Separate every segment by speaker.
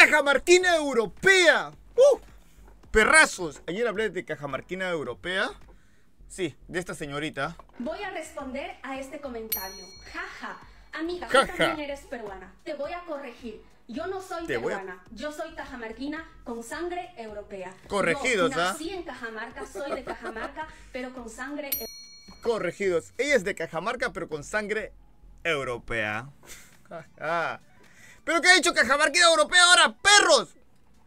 Speaker 1: cajamarquina europea. Perrazos. Ayer hablé de cajamarquina europea. Sí, de esta señorita.
Speaker 2: Voy a responder a este comentario. Jaja. Amiga,
Speaker 1: Jaja.
Speaker 2: tú también eres peruana. Te voy a corregir. Yo no soy peruana. Yo soy cajamarquina con sangre europea.
Speaker 1: Corregidos,
Speaker 2: Yo nací en Cajamarca, soy de Cajamarca, pero con sangre
Speaker 1: Corregidos. Ella es de Cajamarca, pero con sangre europea. ¿Pero qué ha dicho cajamarquina europea ahora, perros?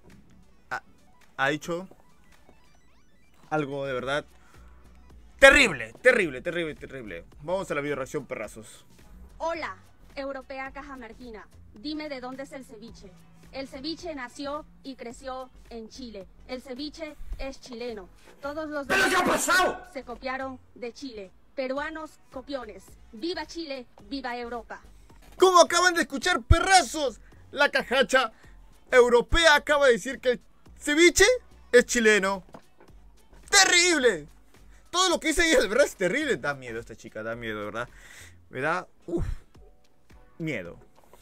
Speaker 1: Ha dicho algo de verdad terrible, terrible, terrible, terrible. Vamos a la video reacción, perrazos.
Speaker 2: Hola, europea cajamarquina. Dime de dónde es el ceviche. El ceviche nació y creció en Chile. El ceviche es chileno. Todos los
Speaker 1: ¿Pero qué ha pasado?
Speaker 2: se copiaron de Chile. Peruanos copiones. ¡Viva Chile! ¡Viva Europa!
Speaker 1: Como acaban de escuchar, perrazos, la cajacha europea acaba de decir que el ceviche es chileno. ¡Terrible! Todo lo que dice ella de verdad es terrible. Da miedo esta chica, da miedo, ¿verdad? Me da, miedo.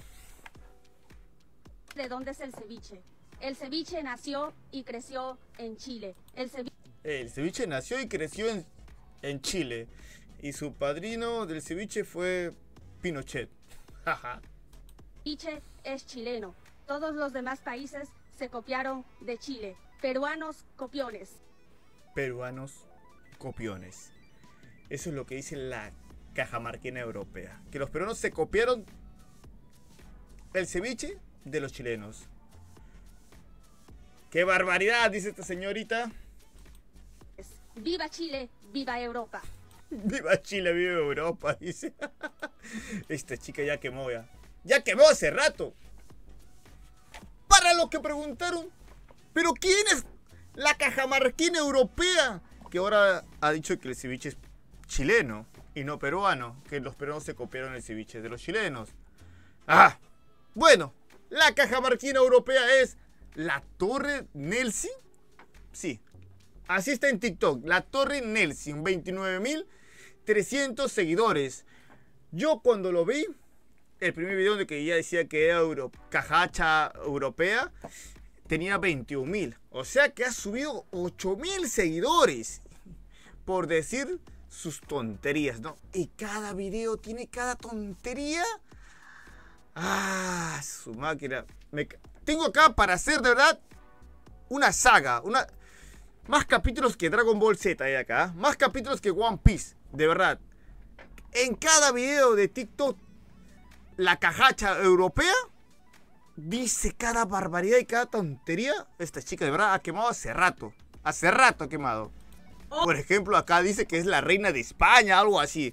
Speaker 2: ¿De dónde es el ceviche? El ceviche nació y creció en Chile. El
Speaker 1: ceviche nació y creció en Chile. Y su padrino del ceviche fue Pinochet.
Speaker 2: ceviche es chileno. Todos los demás países se copiaron de Chile. Peruanos copiones.
Speaker 1: Peruanos copiones. Eso es lo que dice la cajamarquina europea. Que los peruanos se copiaron el ceviche de los chilenos. ¡Qué barbaridad! Dice esta señorita.
Speaker 2: ¡Viva Chile! ¡Viva Europa!
Speaker 1: ¡Viva Chile! ¡Viva Europa! Dice. Esta chica ya quemó ya. ¡Ya quemó hace rato! Para los que preguntaron, ¿pero quién es la cajamarquina europea? Que ahora ha dicho que el ceviche es chileno y no peruano. Que los peruanos se copiaron el ceviche de los chilenos. Bueno, la cajamarquina europea es la Torre Nelson. Sí, así está en TikTok. La Torre Nelson, 29.300 seguidores. Yo cuando lo vi, el primer video de que ella decía que era cajacha europea, tenía 21.000. O sea que ha subido 8.000 seguidores por decir sus tonterías, ¿no? Y cada video tiene cada tontería. Su máquina. Tengo acá para hacer de verdad una saga. Más capítulos que Dragon Ball Z hay acá. Más capítulos que One Piece. De verdad. En cada video de TikTok, la cajacha europea dice cada barbaridad y cada tontería. Esta chica de verdad ha quemado hace rato. Hace rato ha quemado. Por ejemplo, acá dice que es la reina de España, algo así.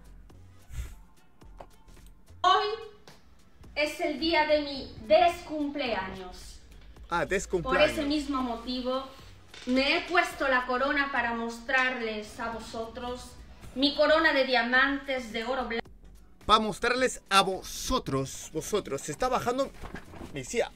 Speaker 2: Hoy es el día de mi descumpleaños.
Speaker 1: Descumpleaños.
Speaker 2: Por ese mismo motivo, me he puesto la corona para mostrarles a vosotros mi corona de diamantes de oro blanco.
Speaker 1: Para mostrarles a vosotros. Se está bajando. Me decía.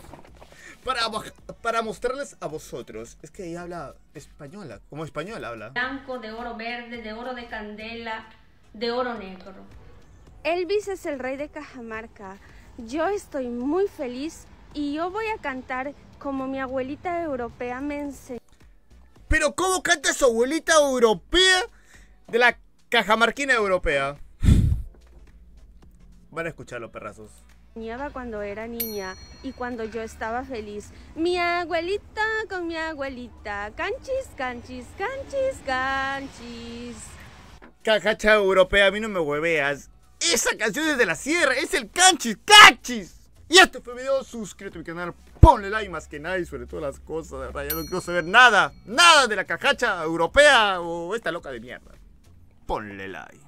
Speaker 1: Para mostrarles a vosotros. Es que ella habla española. Como española habla.
Speaker 2: Blanco, de oro verde, de oro de candela, de oro negro. Elvis es el rey de Cajamarca. Yo estoy muy feliz y yo voy a cantar como mi abuelita europea me enseñó.
Speaker 1: ¿Pero cómo canta su abuelita europea de la cajamarquina europea? Van a escucharlo, perrazos.
Speaker 2: Cuando era niña y cuando yo estaba feliz. Mi abuelita con mi abuelita. Canchis, canchis, canchis, canchis.
Speaker 1: Cajacha europea, a mí no me hueveas. Esa canción es de la sierra, es el canchis, canchis. Y este fue el video, suscríbete a mi canal, ponle like más que nada y sobre todas las cosas, de verdad, ya no quiero saber nada de la cajacha europea o esta loca de mierda. Ponle like.